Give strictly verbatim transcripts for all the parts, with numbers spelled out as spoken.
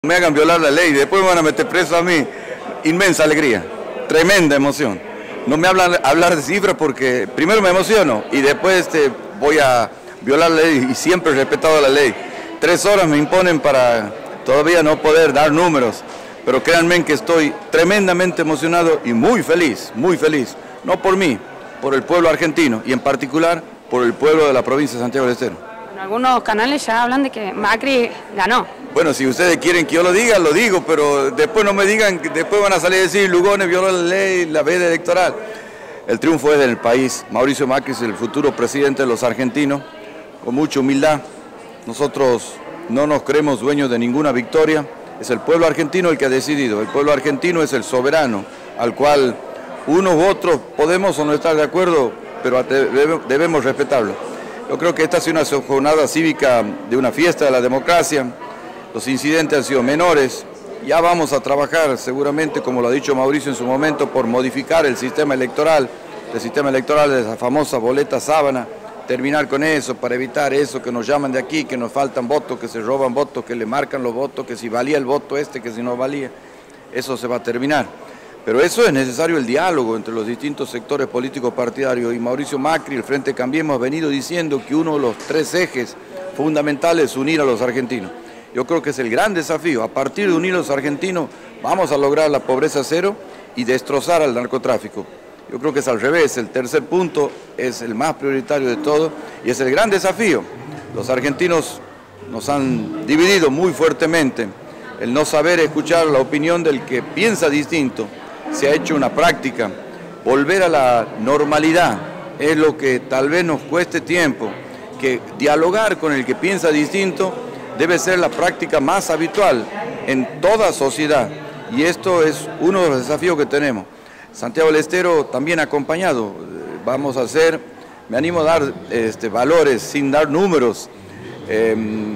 Me hagan violar la ley, después me van a meter preso a mí. Inmensa alegría, tremenda emoción. No me hablan hablar de cifras porque primero me emociono y después este, voy a violar la ley y siempre he respetado la ley. Tres horas me imponen para todavía no poder dar números, pero créanme que estoy tremendamente emocionado y muy feliz, muy feliz. No por mí, por el pueblo argentino y en particular por el pueblo de la provincia de Santiago del Estero. Algunos canales ya hablan de que Macri ganó. Bueno, si ustedes quieren que yo lo diga, lo digo, pero después no me digan, que después van a salir a decir Lugones violó la ley, la veda electoral. El triunfo es del país. Mauricio Macri es el futuro presidente de los argentinos, con mucha humildad. Nosotros no nos creemos dueños de ninguna victoria, es el pueblo argentino el que ha decidido. El pueblo argentino es el soberano, al cual unos u otros podemos o no estar de acuerdo, pero debemos respetarlo. Yo creo que esta ha sido una jornada cívica de una fiesta de la democracia. Los incidentes han sido menores. Ya vamos a trabajar seguramente, como lo ha dicho Mauricio en su momento, por modificar el sistema electoral, el sistema electoral de esa famosa boleta sábana, terminar con eso, para evitar eso, que nos llaman de aquí, que nos faltan votos, que se roban votos, que le marcan los votos, que si valía el voto este, que si no valía. Eso se va a terminar. Pero eso es necesario el diálogo entre los distintos sectores políticos partidarios y Mauricio Macri, el Frente Cambiemos, ha venido diciendo que uno de los tres ejes fundamentales es unir a los argentinos. Yo creo que es el gran desafío. A partir de unir a los argentinos vamos a lograr la pobreza cero y destrozar al narcotráfico. Yo creo que es al revés. El tercer punto es el más prioritario de todo y es el gran desafío. Los argentinos nos han dividido muy fuertemente. El no saber escuchar la opinión del que piensa distinto se ha hecho una práctica. Volver a la normalidad es lo que tal vez nos cueste tiempo, que dialogar con el que piensa distinto debe ser la práctica más habitual en toda sociedad y esto es uno de los desafíos que tenemos. Santiago del Estero también acompañado, vamos a hacer, me animo a dar este, valores sin dar números. Eh,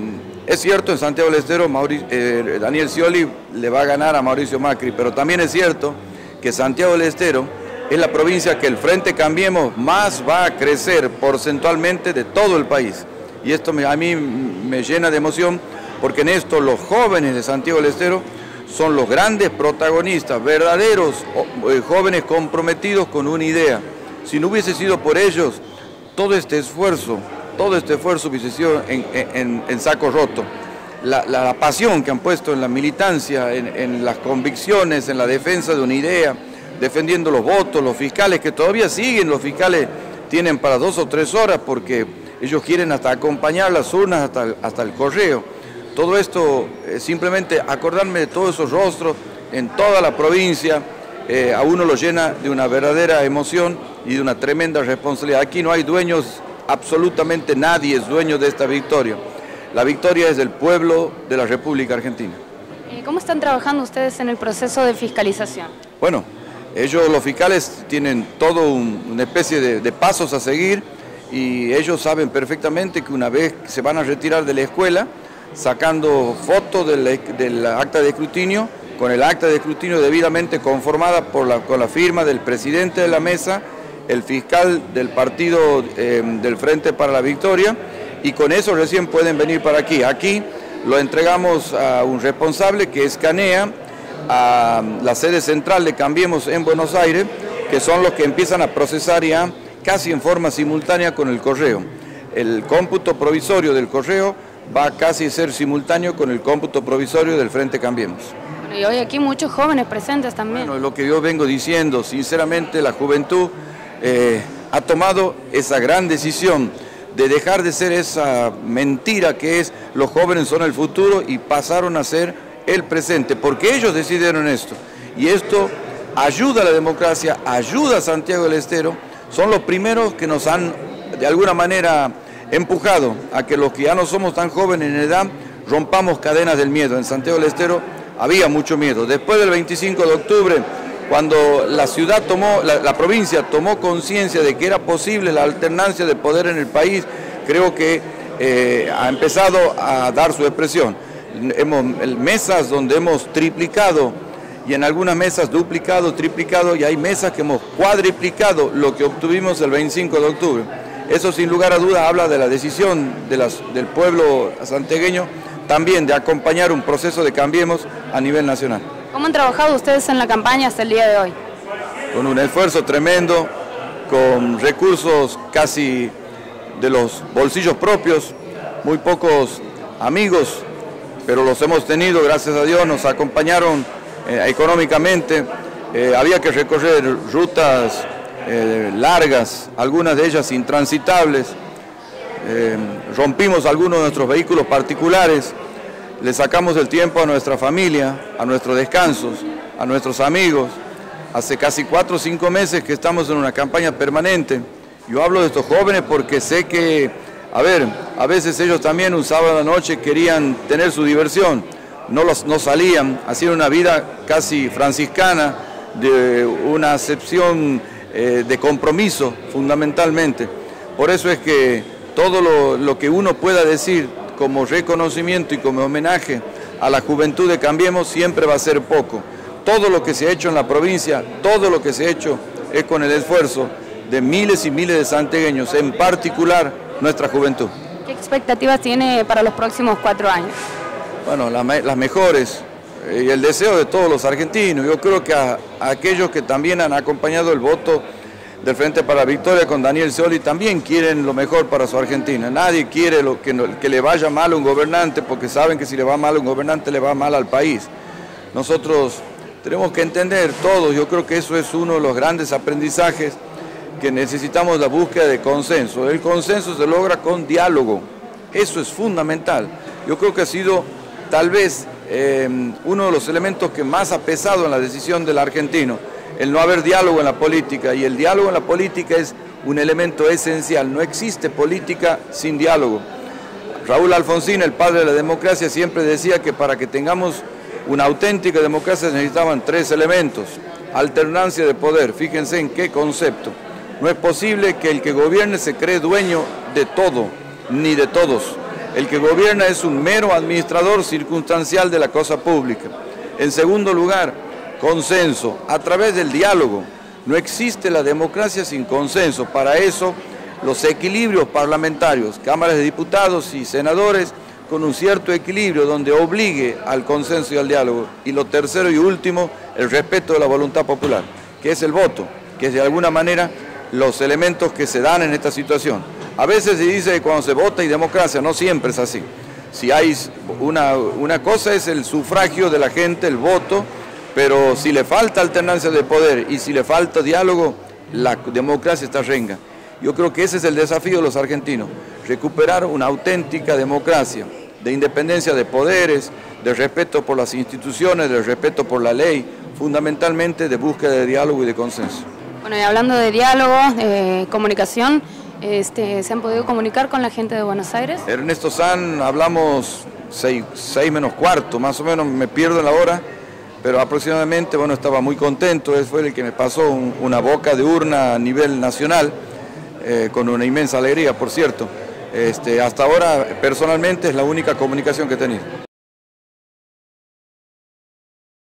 es cierto, en Santiago del Estero Mauricio, eh, Daniel Scioli le va a ganar a Mauricio Macri, pero también es cierto que Santiago del Estero es la provincia que el Frente Cambiemos más va a crecer porcentualmente de todo el país. Y esto me, a mí me llena de emoción, porque en esto los jóvenes de Santiago del Estero son los grandes protagonistas, verdaderos eh, jóvenes comprometidos con una idea. Si no hubiese sido por ellos, todo este esfuerzo, todo este esfuerzo hubiese sido en, en, en saco roto. La, la, la pasión que han puesto en la militancia, en, en las convicciones, en la defensa de una idea, defendiendo los votos, los fiscales que todavía siguen, los fiscales tienen para dos o tres horas porque ellos quieren hasta acompañar las urnas hasta el, hasta el correo. Todo esto, eh, simplemente acordarme de todos esos rostros en toda la provincia, eh, a uno lo llena de una verdadera emoción y de una tremenda responsabilidad. Aquí no hay dueños, absolutamente nadie es dueño de esta victoria. La victoria es del pueblo de la República Argentina. ¿Cómo están trabajando ustedes en el proceso de fiscalización? Bueno, ellos, los fiscales, tienen todo un, una especie de, de pasos a seguir y ellos saben perfectamente que una vez que se van a retirar de la escuela, sacando fotos del, del acta de escrutinio, con el acta de escrutinio debidamente conformada por la, con la firma del presidente de la mesa, el fiscal del partido eh, del Frente para la Victoria, y con eso recién pueden venir para aquí. Aquí lo entregamos a un responsable que escanea a la sede central de Cambiemos en Buenos Aires, que son los que empiezan a procesar ya casi en forma simultánea con el correo. El cómputo provisorio del correo va a casi ser simultáneo con el cómputo provisorio del Frente Cambiemos. Bueno, y hoy aquí muchos jóvenes presentes también. Bueno, lo que yo vengo diciendo, sinceramente la juventud eh, ha tomado esa gran decisión de dejar de ser esa mentira que es los jóvenes son el futuro y pasaron a ser el presente, porque ellos decidieron esto. Y esto ayuda a la democracia, ayuda a Santiago del Estero, son los primeros que nos han de alguna manera empujado a que los que ya no somos tan jóvenes en edad rompamos cadenas del miedo. En Santiago del Estero había mucho miedo. Después del veinticinco de octubre, cuando la ciudad tomó, la, la provincia tomó conciencia de que era posible la alternancia de poder en el país, creo que eh, ha empezado a dar su expresión. Hemos mesas donde hemos triplicado y en algunas mesas duplicado, triplicado y hay mesas que hemos cuadriplicado lo que obtuvimos el veinticinco de octubre. Eso sin lugar a dudas habla de la decisión de las, del pueblo santiagueño también de acompañar un proceso de Cambiemos a nivel nacional. ¿Cómo han trabajado ustedes en la campaña hasta el día de hoy? Con un esfuerzo tremendo, con recursos casi de los bolsillos propios, muy pocos amigos, pero los hemos tenido, gracias a Dios, nos acompañaron eh, económicamente. Eh, había que recorrer rutas eh, largas, algunas de ellas intransitables. Eh, rompimos algunos de nuestros vehículos particulares, le sacamos el tiempo a nuestra familia, a nuestros descansos, a nuestros amigos. Hace casi cuatro o cinco meses que estamos en una campaña permanente. Yo hablo de estos jóvenes porque sé que, a ver, a veces ellos también un sábado a la noche querían tener su diversión, no, los, no salían, hacían una vida casi franciscana, de una acepción eh, de compromiso fundamentalmente. Por eso es que todo lo, lo que uno pueda decir como reconocimiento y como homenaje a la juventud de Cambiemos siempre va a ser poco. Todo lo que se ha hecho en la provincia, todo lo que se ha hecho es con el esfuerzo de miles y miles de santiagueños, en particular nuestra juventud. ¿Qué expectativas tiene para los próximos cuatro años? Bueno, la, las mejores eh, y el deseo de todos los argentinos. Yo creo que a, a aquellos que también han acompañado el voto del Frente para la Victoria con Daniel Scioli también quieren lo mejor para su Argentina. Nadie quiere lo que, que le vaya mal a un gobernante, porque saben que si le va mal a un gobernante le va mal al país. Nosotros tenemos que entender todos, yo creo que eso es uno de los grandes aprendizajes, que necesitamos la búsqueda de consenso. El consenso se logra con diálogo, eso es fundamental. Yo creo que ha sido tal vez eh, uno de los elementos que más ha pesado en la decisión del argentino, el no haber diálogo en la política, y el diálogo en la política es un elemento esencial, no existe política sin diálogo. Raúl Alfonsín, el padre de la democracia, siempre decía que para que tengamos una auténtica democracia necesitaban tres elementos: alternancia de poder, fíjense en qué concepto. No es posible que el que gobierne se cree dueño de todo, ni de todos. El que gobierna es un mero administrador circunstancial de la cosa pública. En segundo lugar, consenso, a través del diálogo. No existe la democracia sin consenso. Para eso, los equilibrios parlamentarios, cámaras de diputados y senadores, con un cierto equilibrio donde obligue al consenso y al diálogo. Y lo tercero y último, el respeto de la voluntad popular, que es el voto, que es de alguna manera los elementos que se dan en esta situación. A veces se dice que cuando se vota hay democracia, no siempre es así. Si hay una, una cosa es el sufragio de la gente, el voto, pero si le falta alternancia de poder y si le falta diálogo, la democracia está renga. Yo creo que ese es el desafío de los argentinos, recuperar una auténtica democracia, de independencia de poderes, de respeto por las instituciones, de respeto por la ley, fundamentalmente de búsqueda de diálogo y de consenso. Bueno, y hablando de diálogo, eh, comunicación, este, ¿se han podido comunicar con la gente de Buenos Aires? Ernesto Sanz, hablamos seis, seis menos cuarto, más o menos, me pierdo en la hora, pero aproximadamente, bueno, estaba muy contento, él fue el que me pasó un, una boca de urna a nivel nacional, eh, con una inmensa alegría, por cierto. Este, hasta ahora, personalmente, es la única comunicación que he tenido.